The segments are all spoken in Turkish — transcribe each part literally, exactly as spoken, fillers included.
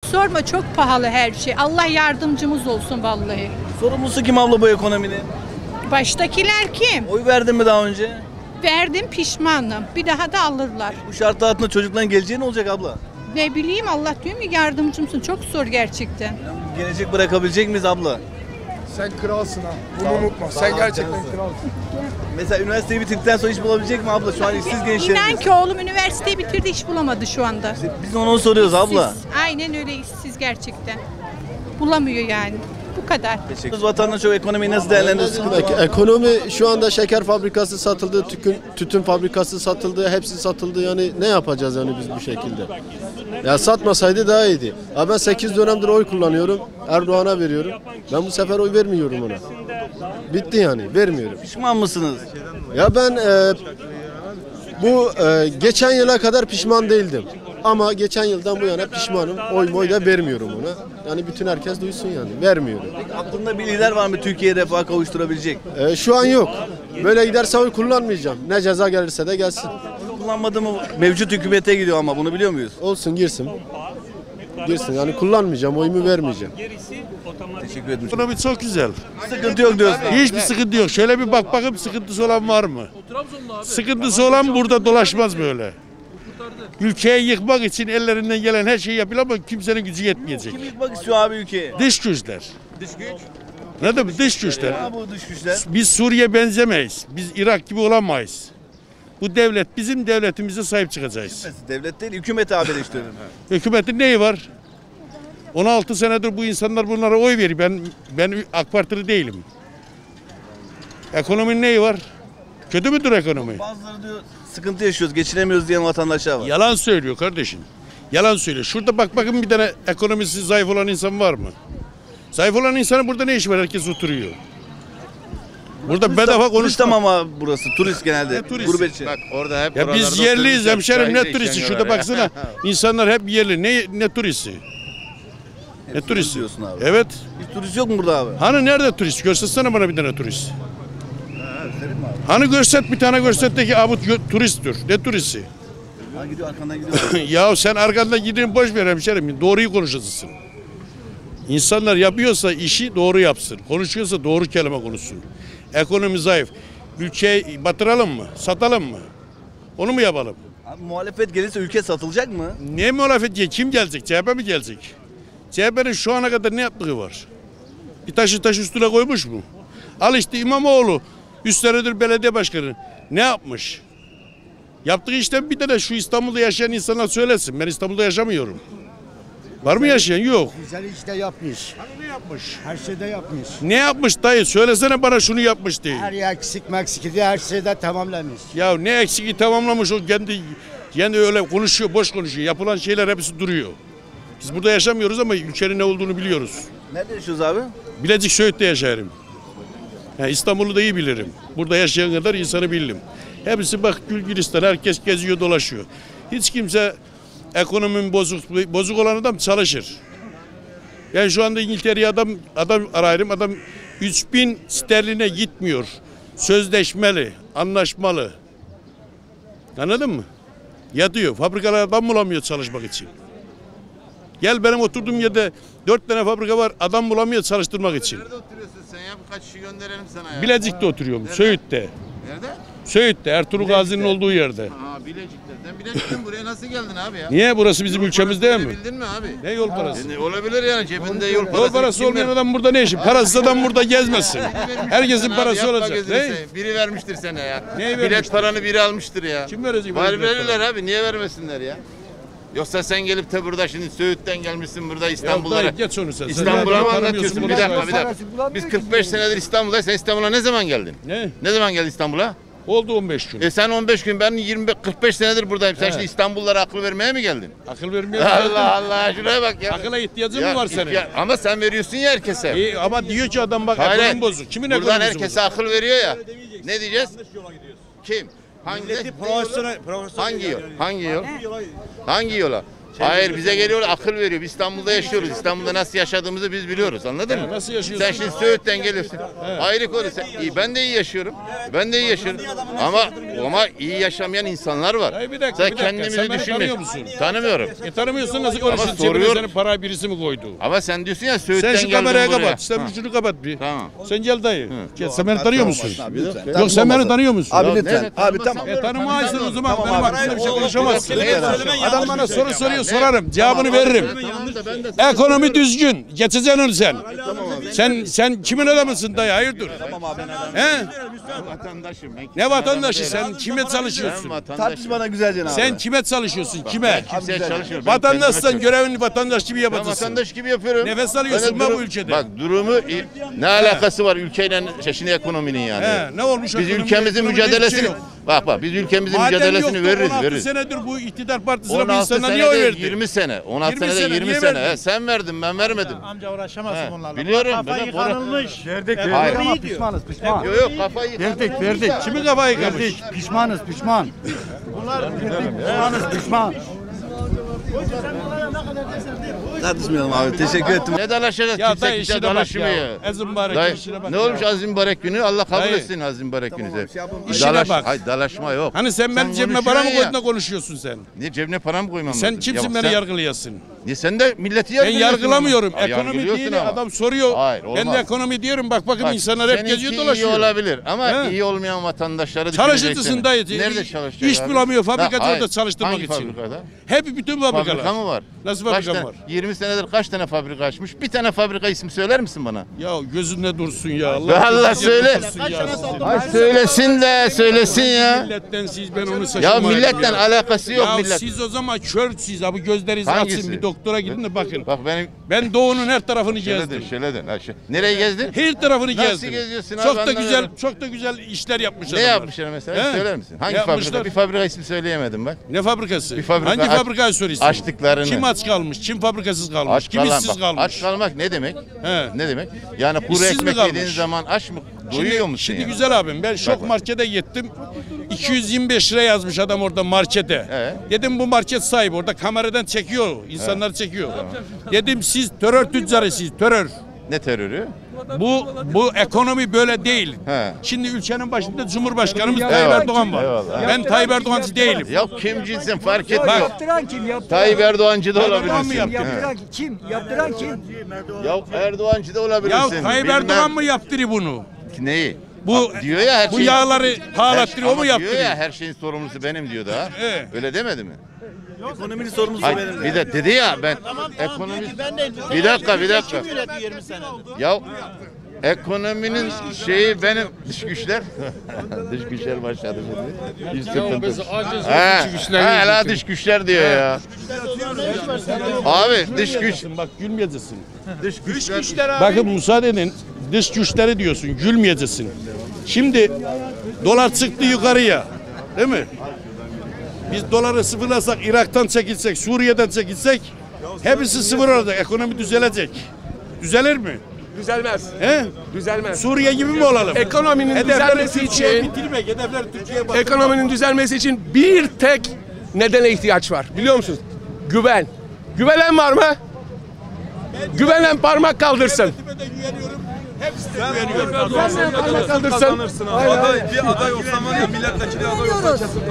sorma, çok pahalı her şey. Allah yardımcımız olsun vallahi. Sorumlusu kim abla bu ekonominin? Baştakiler kim? Oy verdin mi daha önce? Verdim, pişmanım. Bir daha da alırlar. Bu şartlar altında çocukların geleceği ne olacak abla? Ne bileyim, Allah diyor mu yardımcımsın. Çok zor gerçekten. Gelecek bırakabilecek miyiz abla? Sen kralsın ha. Bunu unutma. Sen gerçekten kralsın. Mesela üniversiteyi bitirdikten sonra iş bulabilecek mi abla? Şu an işsiz gençlerimiz. İnan ki oğlum üniversiteyi bitirdi, iş bulamadı şu anda. Biz de onu soruyoruz abla. İşsiz. Aynen öyle, işsiz gerçekten. Bulamıyor yani. Bu kadar. Teşekkür ederiz. Vatandaş o ekonomiyi nasıl değerlendiriyorsunuz? Ek- Ekonomi şu anda şeker fabrikası satıldı, tütün, tütün fabrikası satıldı, hepsi satıldı. Yani ne yapacağız yani biz bu şekilde? Ya satmasaydı daha iyiydi. Ya ben sekiz dönemdir oy kullanıyorum, Erdoğan'a veriyorum. Ben bu sefer oy vermiyorum ona. Bitti yani, vermiyorum. Pişman mısınız? Ya ben e, bu e, geçen yıla kadar pişman değildim. Ama geçen yıldan bu yana pişmanım. Oy moy da vermiyorum ona. Yani bütün herkes duysun yani. Vermiyorum. Aklında bir lider var mı Türkiye'ye refaha kavuşturabilecek? E, şu an yok. Böyle giderse oy kullanmayacağım. Ne ceza gelirse de gelsin. Kullanmadı mı mevcut hükümete gidiyor ama bunu biliyor muyuz? Olsun girsin. Girsin yani kullanmayacağım, oyumu vermeyeceğim. Teşekkür ederim. Ekonomi çok güzel. Sıkıntı yok diyorsun. Hiçbir sıkıntı yok. Şöyle bir bak bakayım, sıkıntısı olan var mı? Sıkıntısı olan burada dolaşmaz böyle. Ülkeyi yıkmak için ellerinden gelen her şeyi yapıyor ama kimsenin gücü yetmeyecek. Kim yıkmak istiyor abi ülkeyi? Dış güçler. Dış güç. Ne demek dış güçler? Ne bu dış güçler? Biz Suriye benzemeyiz. Biz Irak gibi olamayız. Bu devlet bizim devletimize sahip çıkacağız. Devlet değil, hükümeti abi eleştiriyorum. Hükümetin neyi var? on altı senedir bu insanlar bunlara oy veriyor. Ben ben AK Partili değilim. Ekonominin neyi var? Kötü müdür ekonomi? Bazıları diyor sıkıntı yaşıyoruz, geçinemiyoruz diyen vatandaşlar var. Yalan söylüyor kardeşim. Yalan söylüyor. Şurada bak bakın bir tane ekonomisi zayıf olan insan var mı? Zayıf olan insanın burada ne işi var? Herkes oturuyor. Burada bedava Turist konuşma. ama burası turist genelde. Ne turisti? Gurbetçi. Bak orada hep Ya biz yerliyiz hemşerim, ne turisti? Şurada baksana. İnsanlar hep yerli. Ne ne turisti? Ne turist turisti? diyorsun abi. Evet. Hiç turist yok mu burada abi? Hani nerede turist? Göstersene bana bir tane turist. Hani görset bir tane görset de ki abi turisttir. Ne turisti? Ha gidiyor arkandan gidiyor. Ya sen arkandan gidin boş ver hemşerim. Doğruyu konuşacaksın. İnsanlar yapıyorsa işi doğru yapsın. Konuşuyorsa doğru kelime konuşsun. Ekonomi zayıf. Ülkeyi batıralım mı? Satalım mı? Onu mu yapalım? Abi muhalefet gelirse ülke satılacak mı? Ne muhalefet diye kim gelecek? C H P mi gelecek? C H P'nin şu ana kadar ne yaptığı var? Bir taşı taş üstüne koymuş mu? Al işte İmamoğlu. Üç senedir belediye başkanı. Ne yapmış? Yaptığı işten bir de şu İstanbul'da yaşayan insanlar söylesin. Ben İstanbul'da yaşamıyorum. Var mı yaşayan? Yok. Güzel işte yapmış. Ne yapmış? Her şeyde yapmış. Ne yapmış dayı? Söylesene bana şunu yapmış diye. Her eksik meksik her şeyde tamamlamış. Ya ne eksiki tamamlamış o kendi kendi öyle konuşuyor, boş konuşuyor. Yapılan şeyler hepsi duruyor. Biz burada yaşamıyoruz ama ülkenin ne olduğunu biliyoruz. Nerede yaşıyoruz abi? Bilecik Söğüt'te yaşarım. Yani İstanbul'u da iyi bilirim. Burada yaşayan kadar insanı bildim. Hepsi bak gül gülistan, herkes geziyor dolaşıyor. Hiç kimse ekonominin bozuk bozuk olan adam çalışır. Yani şu anda İngiltere'ye adam adam ararım, adam üç bin sterline gitmiyor. Sözleşmeli, anlaşmalı. Anladın mı? Yatıyor. Fabrikalar adam bulamıyor çalışmak için. Gel benim oturduğum yerde dört tane fabrika var, adam bulamıyor çalıştırmak için. Nerede oturuyorsun sen ya? Birkaç kişi gönderelim sana ya. Bilecik'te oturuyorum, Nerede? Söğüt'te. Nerede? Söğüt'te, Ertuğrul Gazi'nin olduğu yerde. Aa Bilecik'te. Sen Bilecik'ten buraya nasıl geldin abi ya? Niye? Burası bizim ülkemiz değil mi? Bildin mi abi? Ne yol parası? Ne olabilir yani cebinde yol parası. Yol parası olmayan adam burada ne işi? Parasız adam burada gezmesin. Herkesin parası olacak. Ne? Biri vermiştir sana ya. Neyi Bilet vermiştir? paranı biri almıştır ya. Kim verecek? Var bilet verirler parayı? abi. Niye vermesinler ya? Yoksa sen gelip de burada şimdi Söğüt'ten gelmişsin burada Ya İstanbul'a. dayı geç onu sen. Sen İstanbul'a zaten mı tanımıyorsun anlatıyorsun? bunu. Bir dakika bir dakika. Biz kırk beş senedir İstanbul'dayız. Sen İstanbul'a ne zaman geldin? Ne? Ne zaman geldin İstanbul'a? Oldu on beş gün. E sen on beş gün, ben yirmi beş kırk beş senedir buradayım. Sen He. şimdi İstanbullulara akıl vermeye mi geldin? Akıl vermiyor. Allah Allah şuraya bak ya. Akıla ihtiyacın Ya, mı var senin? ya, ama sen veriyorsun ya herkese. İyi, ama diyor ki adam bak Hayır, ekonomi bozuk. Kimin buradan ekonomisi herkese bozuk? akıl veriyor ya. Ne diyeceğiz? Kim? Hangi? Milleti profesyonel, profesyonel Hangi yol? yani. Hangi yol? Hangi yola gidiyoruz? Hangi yola? Hayır bize geliyor akıl veriyor. Biz İstanbul'da yaşıyoruz. İstanbul'da nasıl yaşadığımızı biz biliyoruz. Anladın mı? nasıl yaşıyorsun? Sen şimdi Söğüt'ten geliyorsun. Ayrı konu. Sen, iyi, ben de iyi yaşıyorum. Ben de iyi yaşıyorum. Ama ama iyi yaşamayan insanlar var. Hayır, bir dakika, Sen bir dakika. kendimizi Sen beni düşünme. tanıyor musun? Tanımıyorum. E tanımıyorsun nasıl konuşuyorsun? Cebine soruyor- senin para birisi mi koydu? Ama sen diyorsun ya Söğüt'ten Sen şu geldim kamerayı buraya. kapat. Sen Ha. şunu kapat bir. Tamam. Sen gel dayı. Gel, sen beni tanıyor musun? Abi lütfen. Yok sen beni tanıyor musun? Abi Ya lütfen. nerede Abi tanımasam tamam. E tanımazsın o zaman Tamam benim abi. hakkımda bir şey konuşamazsın. Bırak, Adam bana soru soruyor Ne? sorarım. Cevabını veririm. Ekonomi düzgün. Geçeceksin onu sen. Sen sen kimin adamısın dayı? Hayırdır? He? Vatandaşım. Ben Ne vatandaşı sen? Kime çalışıyorsun? Ben vatandaşım. Tartış bana güzelce abi. Sen kime çalışıyorsun? Kime? Kimseye çalışmıyorum. Ben Vatandaşsan kendime görevini vatandaş gibi Ben yapacaksın. vatandaş gibi yapıyorum. Nefes alıyorsun Ben lan bu durum- ülkede. Bak durumu ne alakası var ülkeyle şimdi ekonominin yani. He, ne olmuş Biz ekonomide? ülkemizin Ekonomide hiçbir mücadelesini şey yok. bak bak biz ülkemizin Madem mücadelesini yoktu, veririz on altı veririz. senedir bu iktidar partisine bu on altı insanlar sene niye oy değil, verdi? yirmi sene. on altı yirmi sene değil, sene, yirmi niye sene. verdin? He, sen verdin ben vermedim. Amca uğraşamazsın He, onlarla. biliyorum, Kafayı ben de- kanılmış. Verdik, Ekonomi Hayır. iyi ama diyor. pişmanız, pişman. Yok yok kafayı Verdik, verdik. Kimi kafayı kamış? Verdik, pişmanız, pişman. Pişmanız, pişman. Tartışmayalım abi. Teşekkür ettim. Ne dalaşacağız? Ya Kimse dayı kimse işine bak dalaşmıyor. ya. Ezin mübarek Dayı, işine bak ne ya. olmuş azim mübarek günü? Allah kabul Dayı. etsin azim mübarek günü. İşine Dalaş, bak. Hayır dalaşma yok. Hani sen benim cebime para mı konuşuyorsun koydun ya. da konuşuyorsun sen? Niye cebine para mı koymam Sen lazım? kimsin Ya beni sen- yargılayasın? Niye sen de milleti Ben yargılıyorsun? yargılamıyorum. ama. Ha, Ekonomi yargılıyorsun değil ama. adam soruyor. Hayır, Ben de olmaz. ekonomi diyorum. Bak bakın Bak, insanlar hep seninki geziyor iyi dolaşıyor. olabilir ama He. iyi olmayan vatandaşları Çalışıcısın düşüneceksin. dayı. Nerede çalışacak İş abi? bulamıyor Ha, fabrikacı hayır. orada çalıştırmak Hangi için. fabrikada? Hep bütün fabrikalar. Fabrika mı var? Nasıl Kaç fabrikam tane- var? yirmi senedir kaç tane fabrika açmış? Bir tane fabrika ismi söyler misin bana? Ya gözünde dursun ya. Allah, Allah gözünde söyle. dursun ya sizin. Ay söylesin de söylesin ya. Milletten siz ben onu Ya şaşırmayayım milletten ya. alakası yok Ya millet. siz o zaman körsüz abi gözlerinizi Hangisi? açın bir doktora gidin de bakın. Bak benim Ben doğunun her tarafını şöyle gezdim. de şöyle de. Ha, şu- Nereye gezdin? Her tarafını Nasıl gezdim. geziyorsun abi? Çok da Anlamıyorum. güzel, çok da güzel işler yapmış Ne adamlar. yapmışlar mesela? He? Söyler misin? Hangi Yapmışlar. fabrika? Bir fabrika ismi söyleyemedim bak. Ne fabrikası? Bir fabrika Hangi aç- fabrikayı soruyorsun? açtıklarını. Kim aç kalmış? Kim fabrikasız kalmış? Aç Kim kalan işsiz bak. kalmış? Aç kalmak ne demek? He. Ne demek? Yani kuru İşsiz mi ekmek kalmış? yediğin zaman aç mı? Şimdi, Doyuyor musun şimdi yani? güzel abim ben şok bak. markete gittim. iki yüz yirmi beş lira yazmış adam orada markete. Evet. Dedim bu market sahibi orada kameradan çekiyor. İnsanları çekiyor. Dedim siz terör tüccarısınız terör. Ne terörü? Bu bu ekonomi böyle değil. He. Şimdi ülkenin başında Cumhurbaşkanımız Tayyip Erdoğan var. Eyvallah. Ben Tayyip Erdoğancı değilim. Ya kimcinsin fark etmiyor. Yaptıran kim? Yaptıran, Tayyip Erdoğancı da Erdoğan mı olabilirsin. yaptı? yaptıran kim? Yaptıran kim? Ya Erdoğancı da olabilirsin. Ya Tayyip Bilmem Erdoğan mı yaptırıyor bunu? Neyi? Bu Diyor ya her bu şeyi- yağları pahalatırıyor o Ama mu diyor yaptırıyor? ya her şeyin sorumlusu benim diyor da. Evet. Öyle demedi mi? Ekonominin sorumlusu Ay, benim. bir de dedi ya ben ekonomi bir dakika bir dakika. Ya ekonominin şeyi benim dış güçler. Dış güçler başladı şimdi. Biz sıkıntı. He, he, la dış güçler diyor ya. Abi dış güç. Bak gülmeyeceksin. Dış güçler. Bakın müsaade edin. Dış güçleri diyorsun. Gülmeyeceksin. Şimdi dolar çıktı yukarıya. Değil mi? Biz doları sıfırlasak, Irak'tan çekilsek, Suriye'den çekilsek hepsi sıfır olacak. Ekonomi düzelecek. Düzelir mi? Düzelmez. He? Düzelmez. Suriye gibi mi olalım? Ekonominin Hedefleri düzelmesi Türkiye'yi için bitirmek, hedefler Türkiye'ye batırmak. ekonominin düzelmesi için bir tek nedene ihtiyaç var. Biliyor musunuz? Güven. Güvenen var mı? Güvenen parmak kaldırsın. Güvenen parmak kaldırsın. Aday, bir aday olsam var ya milletvekili aday olsam kesin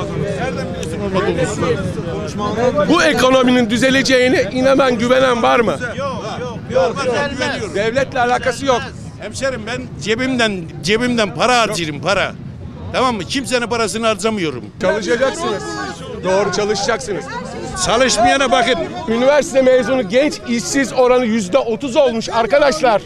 kazanır. Bu ekonominin düzeleceğine inanan, güvenen var mı? Devletle alakası yok. Hemşerim ben cebimden cebimden para harcarım para. Tamam mı? Kimsenin parasını harcamıyorum. Çalışacaksınız. Doğru çalışacaksınız. Çalışmayana bakın. Üniversite mezunu genç işsiz oranı yüzde otuz olmuş arkadaşlar.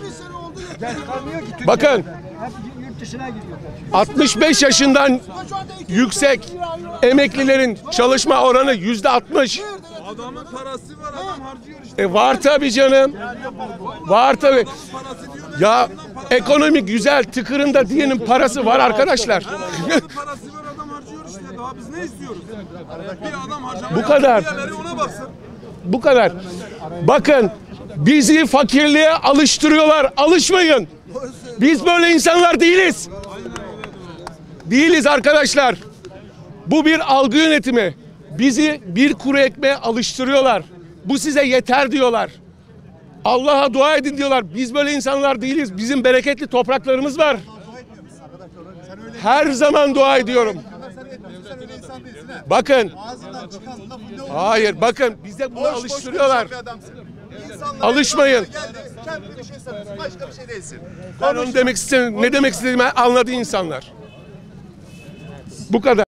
Bakın altmış beş yaşından yüksek emeklilerin çalışma oranı yüzde altmış. Adamın parası var adam harcıyor işte. E var tabii canım. Var tabii. Ya ekonomi güzel tıkırında diyenin parası var arkadaşlar. Parası var adam harcıyor işte. Daha biz ne istiyoruz? Bir adam harcamaya Bu kadar. diğerleri ona baksın. Bu kadar. Bakın bizi fakirliğe alıştırıyorlar. Alışmayın. Biz böyle insanlar değiliz. Değiliz arkadaşlar. Bu bir algı yönetimi. Bizi bir kuru ekmeğe alıştırıyorlar. Bu size yeter diyorlar. Allah'a dua edin diyorlar. Biz böyle insanlar değiliz. Bizim bereketli topraklarımız var. Her zaman dua ediyorum. Bakın. Hayır bakın bize bunu alıştırıyorlar. Alışmayın. Başka bir şey değilsin. Ben onu demek istedim. Ne demek istediğimi anladı insanlar. Bu kadar.